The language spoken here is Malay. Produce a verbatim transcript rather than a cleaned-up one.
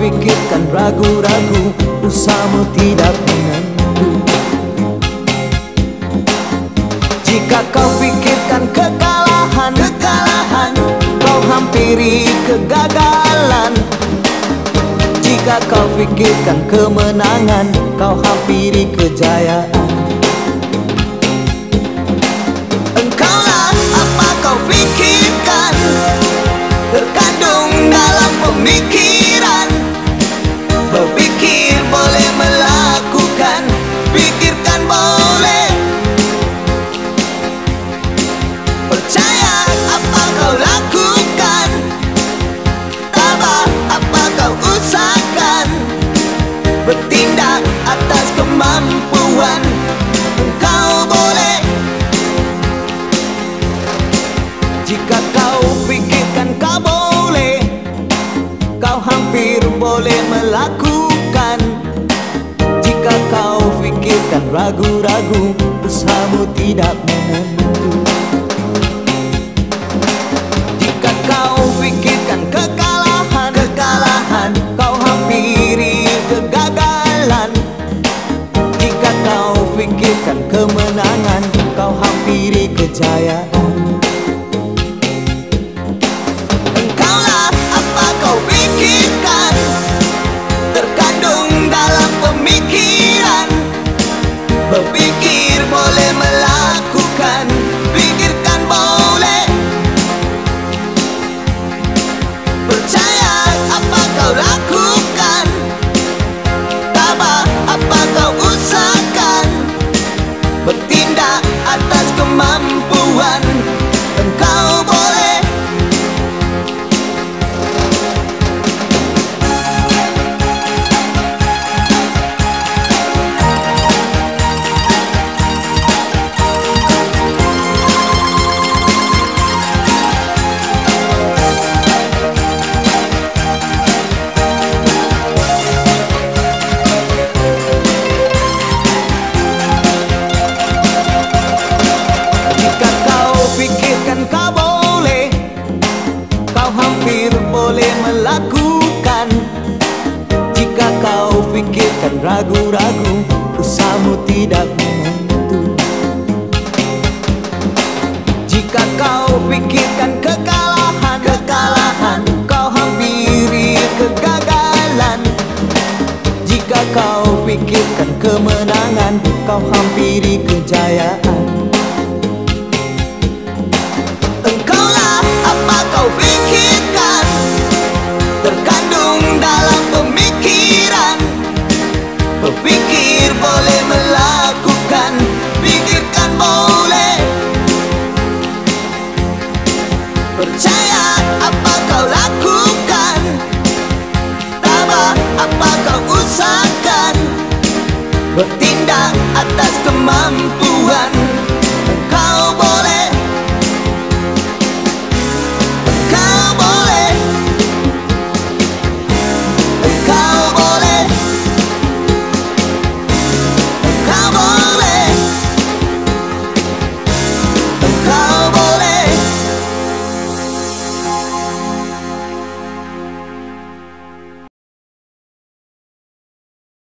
fikirkan ragu-ragu, usahamu tidak menentu. Jika kau fikirkan kekalahan, kekalahan, kau hampiri kegagalan. Jika kau fikirkan kemenangan, kau hampiri kejayaan. Engkaulah apa kau fikirkan, terkandung dalam pemikiran. Berpikir boleh melakukan, pikirkan boleh. Percaya apa kau lakukan, tabah apa kau usahakan. Bertindak atas kemampuan, engkau boleh. Jika kau fikirkan kau boleh, kau hampir boleh melakukan. Jika kau fikirkan ragu-ragu, usahamu tidak menentu. Jika kau fikirkan kekalahan, kekalahan, kau hampiri kegagalan. Jika kau fikirkan kemenangan, kau hampiri kejayaan. Engkaulah apa kau fikirkan, terkandung dalam pemikiran. Berpikir boleh melakukan, pikirkan boleh. Percaya apa kau lakukan, tabah apa kau usahakan. Bertindak atas kemampuan, engkau boleh. Kau boleh, kau hampir boleh melakukan. Jika kau fikirkan ragu-ragu, usahamu tidak menentu. Jika kau fikirkan kekalahan, kekalahan, kau hampiri kegagalan. Jika kau fikirkan kemenangan, kau hampiri kejayaan. Kau fikirkan, terkandung dalam pemikiran. Berpikir boleh melakukan, pikirkan boleh. Percaya apa kau lakukan, tabah apa kau usahakan. Bertindak atas kemampuan,